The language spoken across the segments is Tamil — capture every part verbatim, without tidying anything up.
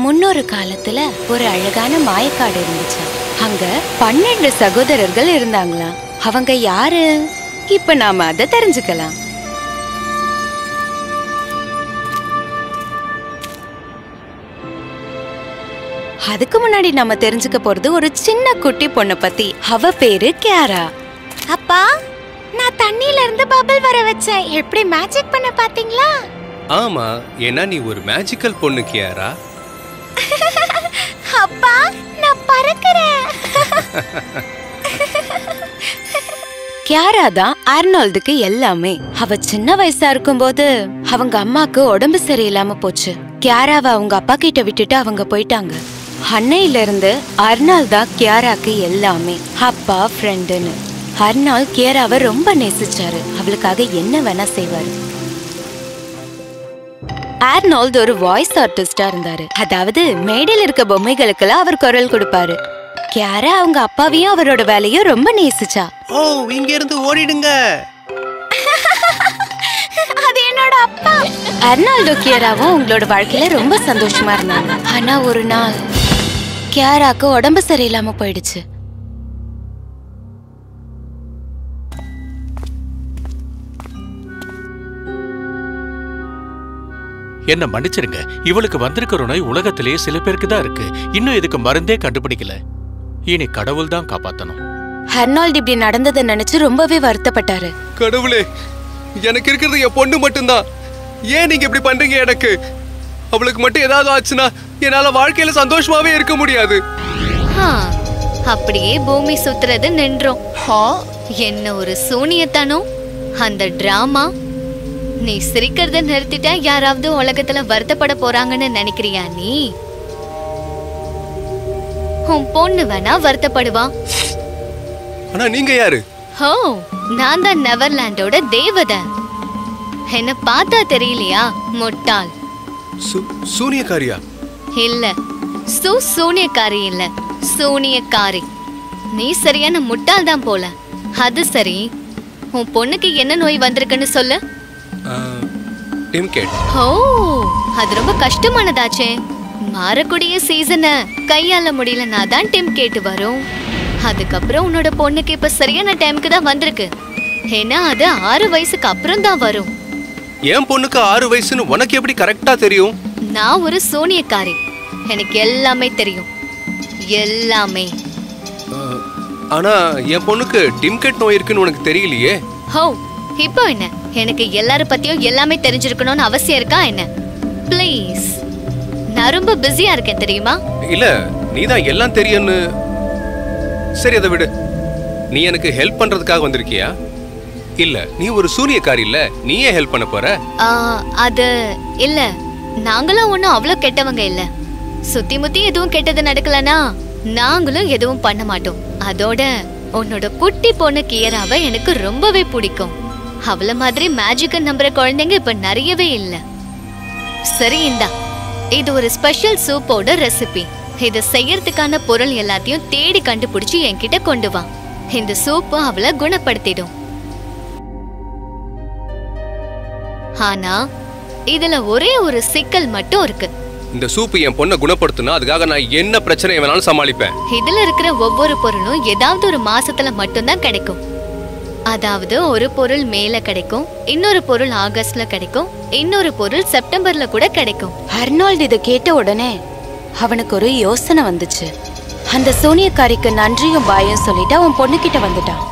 முன்னொரு காலத்துல ஒரு அழகான மாயக்காடு இருந்துச்சு. அங்க பன்னெண்டு சகோதரர்கள் இருந்தாங்களாம். அவங்க யாரு? இப்ப நாம அதை தெரிஞ்சுக்கலாம். அதுக்கு முன்னாடி நாம தெரிஞ்சுக்க போறது ஒரு சின்ன குட்டி பொண்ணு பத்தி. அவ பேரு கியாரா. அப்பா, நான் தண்ணியில இருந்து பபிள் வர வச்சேன். எப்படி மேஜிக் பண்ண பாத்தீங்களா? ஆமா, ஏன்னா நீ ஒரு மேஜிக்கல் பொண்ணு கியாரா. அப்பா, நான் பறக்கிறேன். கியாரா தான் ஆர்னால்டுக்கு எல்லாமே. அவ சின்ன வயசா இருக்கும்போது அவங்க அம்மாக்கு உடம்பு சரியில்லாம போச்சு. கியாராவை அவங்க அப்பா கிட்ட விட்டுட்டு அவங்க போயிட்டாங்க. அன்னையில இருந்து அர்னால் தான் கியாராக்கு எல்லாமே, அப்பா ஃப்ரெண்டுன்னு. அர்னால் கியாராவை ரொம்ப நேசிச்சாரு. அவளுக்காக என்ன வேணா செய்வாரு. ஆர்னால்ட் ஒரு வாய்ஸ் ஆர்டிஸ்டா இருந்தாரு. அதாவது மேடையில் இருக்க பொம்மைகளுக்கெல்லாம் அவர் குரல் கொடுப்பாரு. கியாரா அவங்க அப்பாவையும் அவரோட வேலையும் ரொம்ப நேசிச்சா. ஓ, இங்க இருந்து ஓடிடுங்க. அது என்னோட அப்பா. அர்னால்டோ கியாராவும் உங்களோட வாழ்க்கையில ரொம்ப சந்தோஷமா இருந்தாங்க. ஆனா ஒரு நாள் கியாராக்கு உடம்பு சரியில்லாம போயிடுச்சு. என்ன மன்னிச்சிருங்க, இவளுக்கு வந்திருக்கிற நோய் உலகத்திலேயே சில பேருக்கு தான் இருக்கு. இன்னும் இதுக்கு மருந்தே கண்டுபிடிக்கல. இனி கடவுள் தான் காப்பாத்தணும். அர்னால்ட் இப்படி நடந்ததை நினைச்சு ரொம்பவே வருத்தப்பட்டாரு. கடவுளே, எனக்கு இருக்கிறது என் பொண்ணு மட்டும்தான். ஏன் நீங்க இப்படி பண்றீங்க? எனக்கு அவளுக்கு மட்டும் ஏதாவது ஆச்சுன்னா என்னால வாழ்க்கையில சந்தோஷமாவே இருக்க முடியாது. அப்படியே பூமி சுத்துறது நின்றோம். என்ன ஒரு சூனியத்தானோ அந்த டிராமா. நீ சிரிக்கிறத நிறுத்திட்டா யாராவது உலகத்துல வருத்தப்பட போறாங்கன்னு நினைக்கிறியா? நீ உன் பொண்ணு வேணா வருத்தப்படுவா. ஆனா நீங்க யாரு? ஹோ, நான் தான் நெவர்லாண்டோட தேவதை. என்ன பார்த்தா தெரியலையா முட்டாள்? சூனியக்காரியா? இல்ல, சு சூனியக்காரி இல்ல, சூனியக்காரி. நீ சரியான முட்டாள் தான் போல. அது சரி, உன் பொண்ணுக்கு என்ன நோய் வந்திருக்குன்னு சொல்லு. ஓ, அது ரொம்ப கஷ்டமானதாச்சே. மாறக்கூடிய சீசன கையாள முடியலனா தான் டிம் கேட்டு வரும். அதுக்கப்புறம் உன்னோட பொண்ணுக்கு இப்ப சரியான டைமுக்கு தான் வந்திருக்கு. ஏன்னா அது ஆறு வயசுக்கு அப்புறம் தான் வரும். என் பொண்ணுக்கு ஆறு வயசுன்னு உனக்கு எப்படி கரெக்டா தெரியும்? நான் ஒரு சூனியக்காரி, எனக்கு எல்லாமே தெரியும், எல்லாமே. ஆனா என் பொண்ணுக்கு டிம்கெட் நோய் இருக்குன்னு உனக்கு தெரியலையே. ஹோ, இப்போ என்ன? எனக்கு எல்லார பத்தியும் எல்லாமே தெரிஞ்சிருக்கணும்னு அவசியம் இருக்கா என்ன? ப்ளீஸ், நான் ரொம்ப பிஸியா இருக்கேன் தெரியுமா? இல்ல, நீதான் எல்லாம் தெரியும்னு. சரி, அதை விடு. நீ எனக்கு ஹெல்ப் பண்றதுக்காக வந்திருக்கியா? இல்ல, நீ ஒரு சூனியக்காரி இல்ல, நீயே ஹெல்ப் பண்ண போற? அது இல்ல, நாங்களும் ஒன்னும் அவ்வளவு கெட்டவங்க இல்ல. சுத்தி முத்தி எதுவும் கெட்டது நடக்கலனா நாங்களும் எதுவும் பண்ண மாட்டோம். அதோட உன்னோட குட்டி பொண்ணு கியராவை எனக்கு ரொம்பவே பிடிக்கும். அவள மாதிரி மேஜிக்க நம்புற குழந்தைங்க இப்ப நிறையவே இல்ல. சரி, இந்தா, இது ஒரு ஸ்பெஷல் சூப்போட ரெசிபி. இத செய்யறதுக்கான பொருள் எல்லாத்தையும் தேடி கண்டுபிடிச்சு என்கிட்ட கொண்டு வா. இந்த சூப்பு அவளை குணப்படுத்திடும். ஆனா இதுல ஒரே ஒரு சிக்கல் மட்டும் இருக்கு. இந்த சூப்பு என் பொண்ணை குணப்படுத்தினா அதுக்காக நான் என்ன பிரச்சனை வேணாலும் சமாளிப்பேன். இதுல இருக்கிற ஒவ்வொரு பொருளும் ஏதாவது ஒரு மாசத்துல மட்டும்தான் கிடைக்கும். அதாவது ஒரு பொருள் மேல கிடைக்கும், இன்னொரு பொருள் ஆகஸ்ட்ல கிடைக்கும், இன்னொரு பொருள் செப்டம்பர்ல கூட கிடைக்கும். அர்னால்ட் இதை கேட்ட உடனே அவனுக்கு ஒரு யோசனை வந்துச்சு. அந்த சூனியக்காரிக்கு நன்றியும் பாயும் சொல்லிட்டு அவன் பொண்ணு கிட்ட வந்துட்டான்.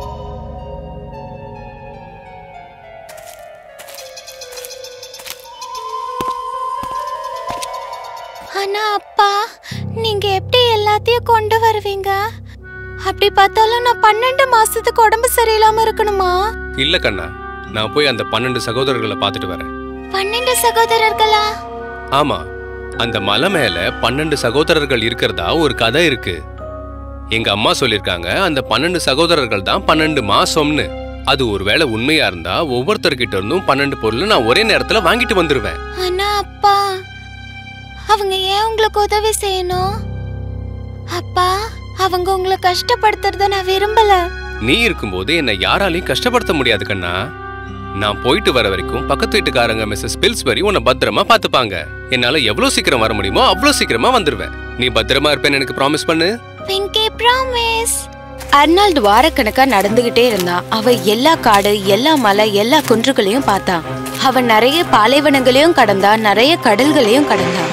ஆனா அப்பா, நீங்க எப்படி எல்லாத்தையும் கொண்டு வருவீங்க? அப்படி பார்த்தாலும் நான் பன்னெண்டு மாசத்துக்கு உடம்பு சரியில்லாம இருக்கணுமா? இல்ல கண்ணா, நான் போய் அந்த பன்னெண்டு சகோதரர்களை பார்த்துட்டு வரேன். பன்னெண்டு சகோதரர்களா? ஆமா, அந்த மலை மேல பன்னெண்டு சகோதரர்கள் இருக்கிறதா ஒரு கதை இருக்கு. எங்க அம்மா சொல்லிருக்காங்க, அந்த பன்னெண்டு சகோதரர்கள் தான் பன்னெண்டு மாசம்னு. அது ஒருவேளை உண்மையா இருந்தா ஒவ்வொருத்தர்கிட்ட இருந்தும் பன்னெண்டு பொருள் நான் ஒரே நேரத்துல வாங்கிட்டு வந்துருவேன். ஆனா அப்பா, அவங்க ஏன் உங்களுக்கு உதவி செய்யணும்? அப்பா, அவங்க உங்களை கஷ்டப்படுத்துறத நான் விரும்பல. நீ இருக்கும்போது என்னை யாராலையும் கஷ்டப்படுத்த முடியாது கண்ணா. நான் போயிட்டு வர வரைக்கும் பக்கத்து வீட்டுக்காரங்க மிஸ்ஸஸ் பில்ஸ்பரி உன்னை பத்திரமா பாத்துப்பாங்க. என்னால எவ்வளவு சீக்கிரம் வர முடியுமோ அவ்வளவு சீக்கிரமா வந்துருவேன். நீ பத்திரமா இருப்பேன்னு எனக்கு ப்ராமிஸ் பண்ணு. பிங்கி ப்ராமிஸ். அர்னால்ட் வாரக்கணக்கா நடந்துகிட்டே இருந்தான். அவ எல்லா காடு, எல்லா மலை, எல்லா குன்றுகளையும் பார்த்தான். அவன் நிறைய பாலைவனங்களையும் கடந்தான், நிறைய கடல்களையும் கடந்தான்.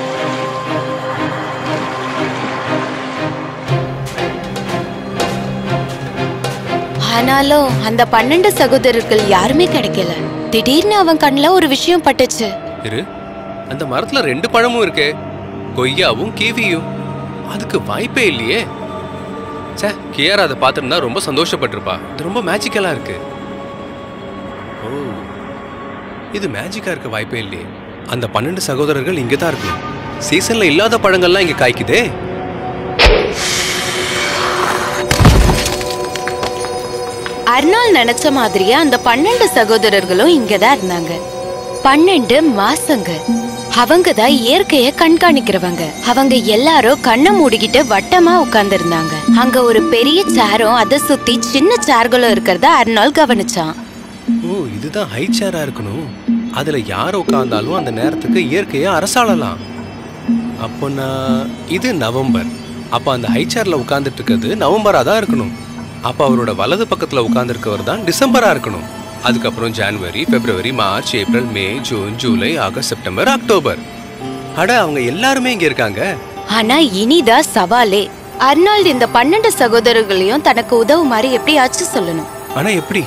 ஆனாலும் அந்த பன்னெண்டு சகோதரர்கள் யாருமே கிடைக்கல. திடீர்னு அவன் கண்ணுல ஒரு விஷயம் பட்டுச்சு. இரு, அந்த மரத்துல ரெண்டு பழமும் இருக்கே, கொய்யாவும் கிவியும். அதுக்கு வாய்ப்பே இல்லையே. சே, கியாரா அதை பார்த்துருந்தா ரொம்ப சந்தோஷப்பட்டிருப்பா. இது ரொம்ப மேஜிக்கலா இருக்கு. ஓ, இது மேஜிக்கா இருக்க வாய்ப்பே இல்லையே. அந்த பன்னெண்டு சகோதரர்கள் இங்கதான் இருக்கு. சீசன்ல இல்லாத பழங்கள்லாம் இங்க காய்க்குதே. அர்னால்ட் நினைச்ச மாதிரியே அந்த பன்னெண்டு சகோதரர்களும் இங்கதான் இருந்தாங்க. பன்னெண்டு மாசங்க. அவங்கதான் இயற்கைய கண்காணிக்கிறவங்க. அவங்க எல்லாரும் கண்ணை மூடிக்கிட்டு வட்டமா உட்கார்ந்து இருந்தாங்க. அங்க ஒரு பெரிய சேரும் அதை சுத்தி சின்ன சேர்களும் இருக்கிறத அர்னால்ட் கவனிச்சான். ஓ, இதுதான் ஹை சேரா இருக்கணும். அதுல யார் உட்கார்ந்தாலும் அந்த நேரத்துக்கு இயற்கைய அரசாளலாம். அப்போனா இது நவம்பர். அப்ப அந்த ஹை சேர்ல உட்கார்ந்துட்டு இருக்கிறது நவம்பரா தான் இருக்கணும். அப்ப அவரோட வலது பக்கத்துல உட்கார்ந்து இருக்கவர் தான் டிசம்பரா இருக்கணும். அதுக்கப்புறம் ஜனவரி, பிப்ரவரி, மார்ச், ஏப்ரல், மே, ஜூன், ஜூலை, ஆகஸ்ட், செப்டம்பர், அக்டோபர். அட, அவங்க எல்லாருமே இங்க இருக்காங்க. ஆனா இனிதான் சவாலே. அர்னால்ட் இந்த பன்னெண்டு சகோதரர்களையும் தனக்கு உதவு மாதிரி எப்படியாச்சும் சொல்லணும். ஆனா எப்படி?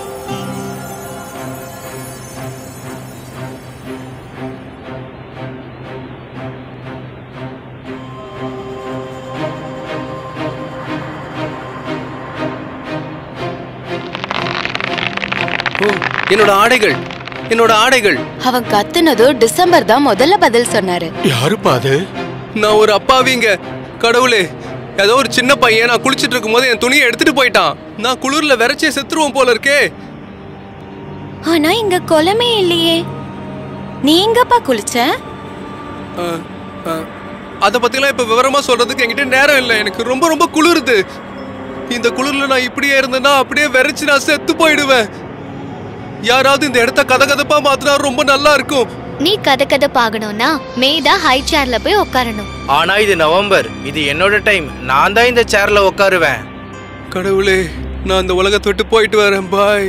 என்னோட ஆடைகள், என்னோட ஆடைகள். அவன் கத்துனதோ டிசம்பர் தான் முதல்ல பதில் சொன்னாரு. யாருப்பா அது? நான் ஒரு அப்பாவிங்க. கடவுளே, ஏதோ ஒரு சின்ன பையன் நான் குளிச்சிட்டு இருக்கும் போது என் துணியை எடுத்துட்டு போயிட்டான். நான் குளிர்ல விரைச்சே செத்துருவோம் போல இருக்கே. ஆனா இங்க கொலமே இல்லையே. நீ எங்கப்பா குளிச்ச? அத பத்திலாம் இப்ப விவரமா சொல்றதுக்கு என்கிட்ட நேரம் இல்லை. எனக்கு ரொம்ப ரொம்ப குளிருது. இந்த குளிர்ல நான் இப்படியே இருந்தேன்னா அப்படியே விரைச்சு நான் செத்து போயிடுவேன். யாராவது இந்த இடத்த கத கதப்பா மாத்தினா ரொம்ப நல்லா இருக்கும். நீ கத கத பாக்கணும்னா மேதா ஹை சேர்ல போய் உட்காரணும். ஆனா இது நவம்பர், இது என்னோட டைம். நான் தான் இந்த சேர்ல உட்காருவேன். கடவுளே, நான் இந்த உலகத்தை விட்டு போயிட்டு வரேன். பாய்.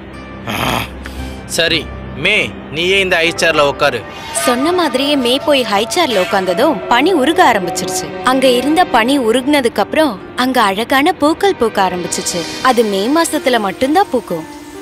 சரி மே, நீயே இந்த ஹை சேர்ல உட்காரு. சொன்ன மாதிரியே மே போய் ஹை சேர்ல உட்கார்ந்ததும் பனி உருக ஆரம்பிச்சிருச்சு. அங்க இருந்த பனி உருகுனதுக்கு அப்புறம் அங்க அழகான பூக்கள் பூக்க ஆரம்பிச்சிச்சு. அது மே மாசத்துல மட்டும்தான் பூக்கும்.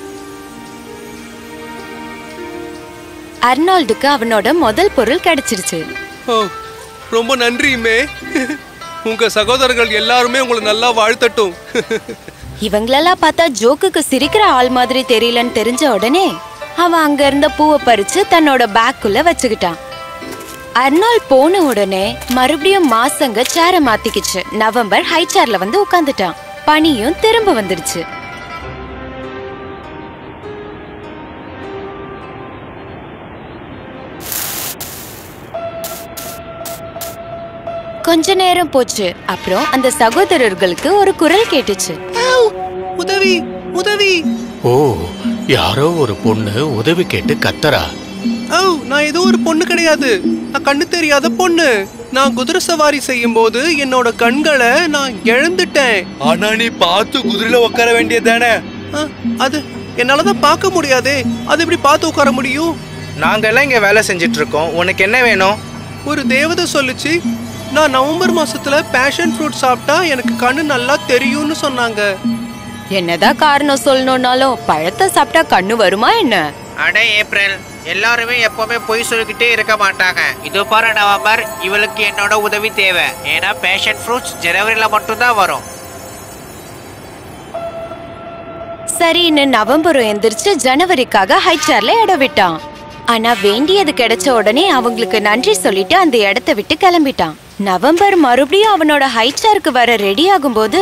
அர்னால்டுக்கு அவனோட முதல் பொருள் கிடைச்சிருச்சு. ஓ, ரொம்ப நன்றி மே. உங்க சகோதரர்கள் எல்லாருமே உங்களை நல்லா வாழ்த்தட்டும். இவங்களெல்லாம் பார்த்தா ஜோக்குக்கு சிரிக்கிற ஆள் மாதிரி தெரியலன்னு தெரிஞ்ச உடனே அவன் அங்க இருந்த பூவை பறிச்சு தன்னோட பேக்குள்ள வச்சுக்கிட்டான். அர்னால்ட் போன உடனே மறுபடியும் மாசங்க சேர மாத்திக்கிச்சு. நவம்பர் ஹை சேர்ல வந்து உட்கார்ந்துட்டான். பனியும் திரும்ப வந்துருச்சு. கொஞ்ச நேரம் போச்சு. அப்புறம் அந்த சகோதரர்களுக்கு ஒரு குரல் கேட்டுச்சு. உதவி, உதவி. ஓ, யாரோ ஒரு பொண்ணு உதவி கேட்டு கத்தரா. ஓ, நான் ஏதோ ஒரு பொண்ணு கிடையாது. நான் கண்ணு தெரியாத பொண்ணு. நான் குதிரை சவாரி செய்யும் போது என்னோட கண்களை நான் இழந்துட்டேன். ஆனா நீ பார்த்து குதிரையில உட்கார வேண்டியதானே? அது என்னாலதான் பார்க்க முடியாதே. அது எப்படி பார்த்து உட்கார முடியும்? நாங்க எல்லாம் இங்க வேலை செஞ்சிட்டு இருக்கோம். உனக்கு என்ன வேணும்? ஒரு தேவதை சொல்லுச்சு, நான் நவம்பர் மாசத்துல பேஷன் ஃப்ரூட் சாப்பிட்டா எனக்கு கண்ணு நல்லா தெரியும்னு சொன்னாங்க. என்னதான் காரணம் சொல்லணும்னாலும் பழத்தை சாப்பிட்டா கண்ணு வருமா என்ன? அடே ஏப்ரல், எல்லாருமே எப்பவுமே பொய் சொல்லிக்கிட்டே இருக்க மாட்டாங்க. இது பாரு நவம்பர், இவளுக்கு என்னோட உதவி தேவை. ஏன்னா பேஷன் ஃப்ரூட்ஸ் ஜனவரியில மட்டும்தான் வரும். சரின்னு நவம்பரும் எந்திரிச்சு ஜனவரிக்காக ஹை சேர்ல இடம் விட்டான். ஆனா வேண்டியது கிடைச்ச உடனே அவங்களுக்கு நன்றி சொல்லிட்டு அந்த இடத்தை விட்டு கிளம்பிட்டான். நவம்பர் மறுபடியும் அவனோட ஹை சேருக்கு வர ரெடி ஆகும் போது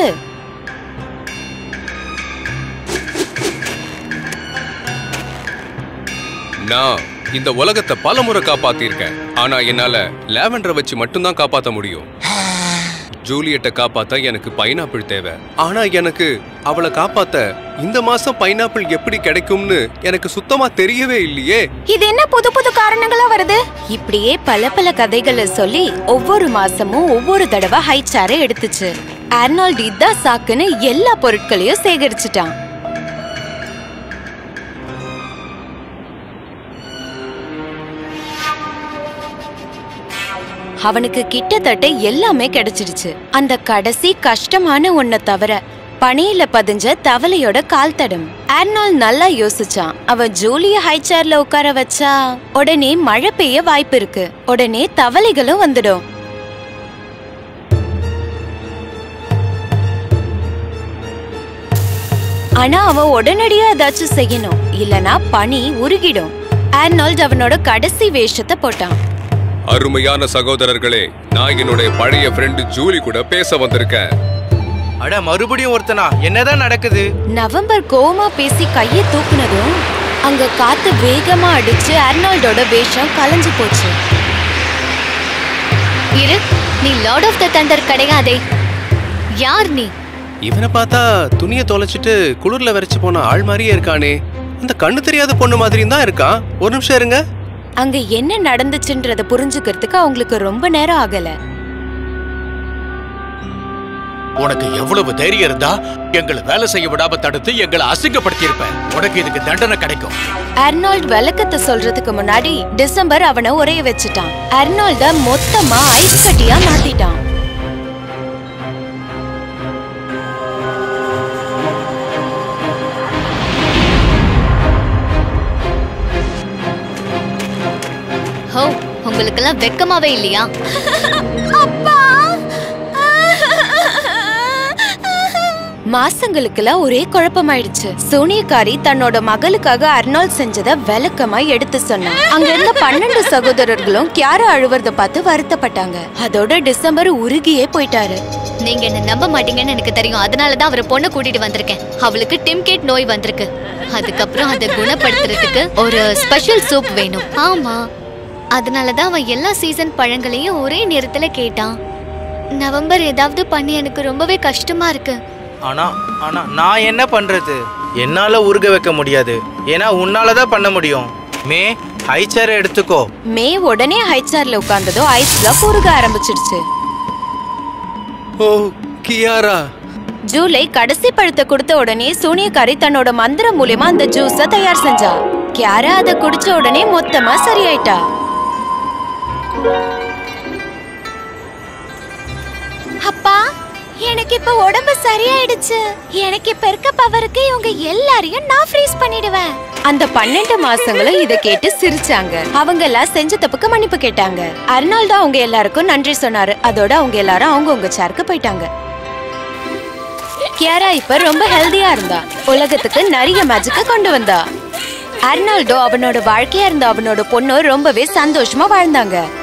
நான் இந்த உலகத்தை பல முறை காப்பாத்திருக்கேன். ஆனா என்னால லாவெண்டரை வச்சு மட்டும்தான் காப்பாத்த முடியும். ஜூலியட்டை காப்பாத்த எனக்கு பைனாப்பிள் தேவை. ஆனா எனக்கு அவளை காப்பாத்த இந்த மாசம் பைனாப்பிள் எப்படி கிடைக்கும்னு எனக்கு சுத்தமா தெரியவே இல்லையே. இது என்ன புது புது காரணங்களா வருது? இப்படியே பல பல கதைகளை சொல்லி ஒவ்வொரு மாசமும் ஒவ்வொரு தடவை ஹை சேரை எடுத்துச்சு. ஆர்னால்ட் இதான் சாக்குன்னு எல்லா பொருட்களையும் சேகரிச்சுட்டான். அவனுக்கு கிட்டத்தட்ட எல்லாமே கிடைச்சிடுச்சு. அந்த கடைசி கஷ்டமான ஒன்ன தவிர, பனியில பதிஞ்ச தவளையோட கால் தடம். ஆர்னால்ட் நல்லா யோசிச்சான். அவன் ஜூலிய ஹை சேர்ல உட்கார வச்சா உடனே மழை பெய்ய வாய்ப்பு இருக்கு. உடனே தவளைகளும் வந்துடும். ஆனா அவன் உடனடியா ஏதாச்சும் செய்யணும், இல்லனா பனி உருகிடும். ஆர்னால்ட் அவனோட கடைசி வேஷத்தை போட்டான். அருமையான சகோதரர்களே, நான் என்னுடைய பழைய ஃப்ரெண்ட் ஜூலி கூட பேச வந்திருக்கேன். அட மறுபடியும் ஒருத்தனா? என்னதான் நடக்குது? நவம்பர் கோவமா பேசி கையை தூக்குனதும் அங்க காத்து வேகமா அடிச்சு ஆர்னால்டோட வேஷம் கலைஞ்சு போச்சு. இரு, நீ லார்ட் ஆஃப் த தண்டர் கிடையாதே. யார் நீ? இவனை பார்த்தா துணியை தொலைச்சிட்டு குளிர்ல வரைச்சு போன ஆள் மாதிரியே இருக்கானே. அந்த கண்ணு தெரியாத பொண்ணு மாதிரியும் தான் இருக்கான். ஒரு நிமிஷம் இருங்க. அங்க என்ன நடந்துச்சுன்றத புரிஞ்சுக்கிறதுக்கு அவங்களுக்கு ரொம்ப நேரம் ஆகல. உனக்கு எவ்வளவு தைரியம் இருந்தா எங்களை வேலை செய்ய விடாம தடுத்து எங்களை அசிங்கப்படுத்தி இருப்ப. உனக்கு இதுக்கு தண்டனை கிடைக்கும். ஆர்னால்ட் விளக்கத்தை சொல்றதுக்கு முன்னாடி டிசம்பர் அவனை உரைய வச்சுட்டான். ஆர்னால்ட மொத்தமா ஐஸ் கட்டியா மாத்திட்டான். ஹோ, உங்களுக்கெல்லாம் வெக்கமாவே இல்லையா? அப்பா! மாசங்களுக்கெல்லாம் ஒரே குழப்பமாயிடுச்சு. சோனியக்காரி தன்னோட மகளுக்காக அர்னால்ட் செஞ்சத விளக்கமா எடுத்து சொன்னான். அங்க இருந்த பன்னெண்டு சகோதரர்களும் கியாரா அழுவறத பார்த்து வருத்தப்பட்டாங்க. அதோட டிசம்பர் உருகியே போயிட்டாரு. நீங்க என்ன நம்ப மாட்டீங்கன்னு எனக்கு தெரியும். அதனாலதான் அவரை பொண்ணு கூட்டிட்டு வந்திருக்கேன். அவளுக்கு டிம்கேட் நோய் வந்திருக்கு. அதுக்கப்புறம் அதை குணப்படுத்துறதுக்கு ஒரு ஸ்பெஷல் சூப் வேணும். ஆமா, அதனாலதான் அவன் எல்லா சீசன் பழங்களையும் ஒரே நேரத்துல கேட்டான். நவம்பர் ஏதாவது பண்ணி எனக்கு ரொம்பவே கஷ்டமா இருக்கு. ஆனா ஆனா நான் என்ன பண்றது? என்னால உருக வைக்க முடியாது. ஏன்னா உன்னாலதான் பண்ண முடியும். மே, ஹை சேரை எடுத்துக்கோ. மே உடனே ஹை சேர்ல உட்கார்ந்ததோ ஐஸ் பிளாக் உருக ஆரம்பிச்சிடுச்சு. ஓ கியாரா! ஜூலை கடைசி பழத்தை கொடுத்த உடனே சோனியக்காரி தன்னோட மந்திரம் மூலமா அந்த ஜூஸ தயார் செஞ்சா. கியாரா அதை குடிச்ச உடனே மொத்தமா சரியாயிட்டா. அப்பா, எனக்கு இப்ப உடம்பு சரியாயிடுச்சு. எனக்கு இப்ப இருக்க பவருக்கு இவங்க எல்லாரையும் நான் ஃப்ரீஸ் பண்ணிடுவேன். அந்த பன்னெண்டு மாசங்களும் இத கேட்டு சிரிச்சாங்க. அவங்க எல்லாம் செஞ்ச தப்புக்கு மன்னிப்பு கேட்டாங்க. அர்னால்ட் அவங்க எல்லாருக்கும் நன்றி சொன்னாரு. அதோட அவங்க எல்லாரும் அவங்கவங்க சேருக்கு போயிட்டாங்க. கியாரா இப்ப ரொம்ப ஹெல்தியா இருந்தா. உலகத்துக்கு நிறைய மேஜிக்க கொண்டு வந்தா. அர்னால்டோ அவனோட வாழ்க்கையா இருந்த அவனோட பொண்ணு ரொம்பவே சந்தோஷமா வாழ்ந்தாங்க.